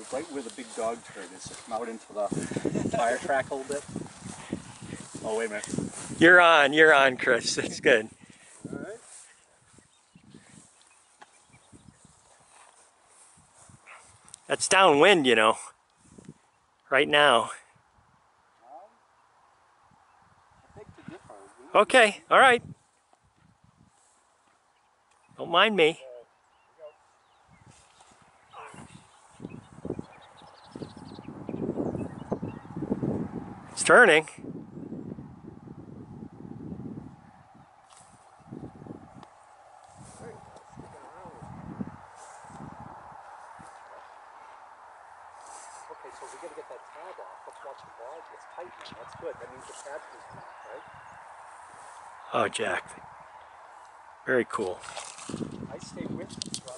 right where the big dog turd is. Come out into the fire track a little bit. Oh, wait a minute. You're on, Chris. That's good. All right. That's downwind, you know, right now. I think the difference. Okay, all right. Don't mind me. It's turning. Okay, so we got to get that tab off. Let's watch the ball. It's tight now. That's good. That means the tab can come off, right? Oh, Jack. Very cool. I stay with you.